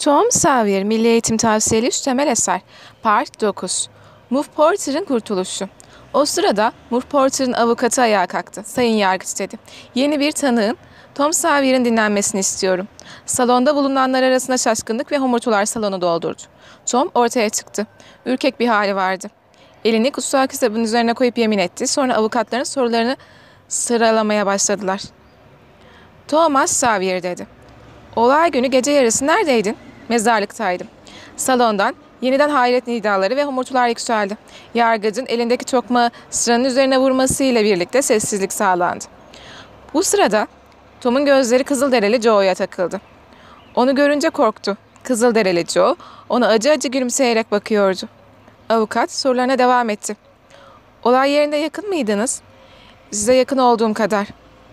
Tom Sawyer Milli Eğitim Tavsiyeli 3 temel eser. Part 9. Move Porter'ın kurtuluşu. O sırada Move Porter'ın avukatı ayağa kalktı. Sayın Yargıç dedi. Yeni bir tanığın Tom Sawyer'ın dinlenmesini istiyorum. Salonda bulunanlar arasında şaşkınlık ve homurtular salonu doldurdu. Tom ortaya çıktı. Ürkek bir hali vardı. Elini kutsal kitabın üzerine koyup yemin etti. Sonra avukatların sorularını sıralamaya başladılar. Thomas Sawyer dedi. Olay günü gece yarısı neredeydin? Mezarlıktaydım. Salondan yeniden hayret nidaları ve homurtular yükseldi. Yargıcın elindeki çokmağı sıranın üzerine vurmasıyla birlikte sessizlik sağlandı. Bu sırada Tom'un gözleri Kızılderili Joe'ya takıldı. Onu görünce korktu. Kızılderili Joe ona acı acı gülümseyerek bakıyordu. Avukat sorularına devam etti. Olay yerinde yakın mıydınız? Size yakın olduğum kadar.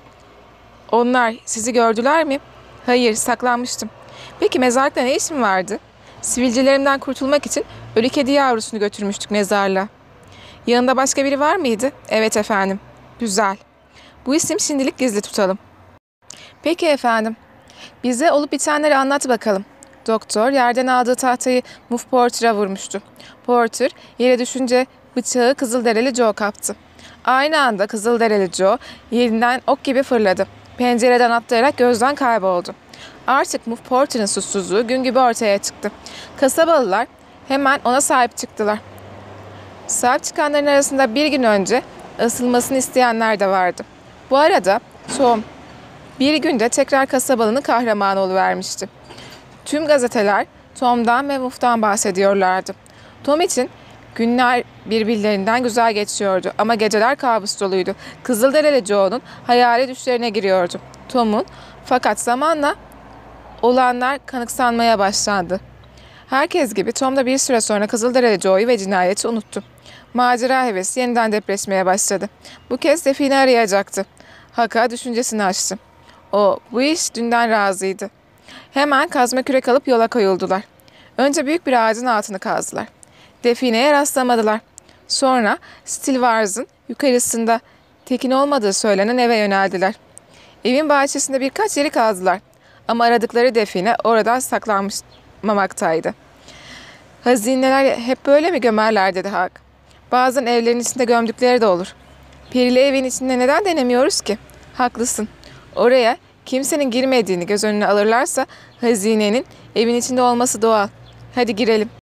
Onlar sizi gördüler mi? Hayır, saklanmıştım. Peki mezarlıkta ne işin vardı? Sivilcelerimden kurtulmak için ölü kedi yavrusunu götürmüştük mezarlığa. Yanında başka biri var mıydı? Evet efendim. Güzel. Bu isim şimdilik gizli tutalım. Peki efendim. Bize olup bitenleri anlat bakalım. Doktor yerden aldığı tahtayı Move Porter'a vurmuştu. Porter yere düşünce bıçağı Kızılderili Joe kaptı. Aynı anda Kızılderili Joe yerinden ok gibi fırladı. Pencereden atlayarak gözden kayboldu. Artık Move Porter'ın suçsuzluğu gün gibi ortaya çıktı. Kasabalılar hemen ona sahip çıktılar. Sahip çıkanların arasında bir gün önce asılmasını isteyenler de vardı. Bu arada Tom bir günde tekrar kasabalının kahramanı oluvermişti. Tüm gazeteler Tom'dan ve Move'dan bahsediyorlardı. Tom için günler birbirlerinden güzel geçiyordu ama geceler kabus doluydu. Kızılderili Joe'nun hayali düşlerine giriyordu. Tom'un fakat zamanla olanlar kanıksanmaya başlandı. Herkes gibi Tom da bir süre sonra Kızılderili Joe'yu ve cinayeti unuttu. Macera hevesi yeniden depreşmeye başladı. Bu kez define arayacaktı. Haka düşüncesini açtı. O bu iş dünden razıydı. Hemen kazma kürek alıp yola koyuldular. Önce büyük bir ağacın altını kazdılar. Defineye rastlamadılar. Sonra Stilwars'ın yukarısında tekin olmadığı söylenen eve yöneldiler. Evin bahçesinde birkaç yeri kazdılar. Ama aradıkları define oradan saklanmamaktaydı. Hazineler hep böyle mi gömerler dedi Hak. Bazen evlerin içinde gömdükleri de olur. Perili evin içinde neden denemiyoruz ki? Haklısın. Oraya kimsenin girmediğini göz önüne alırlarsa hazinenin evin içinde olması doğal. Hadi girelim.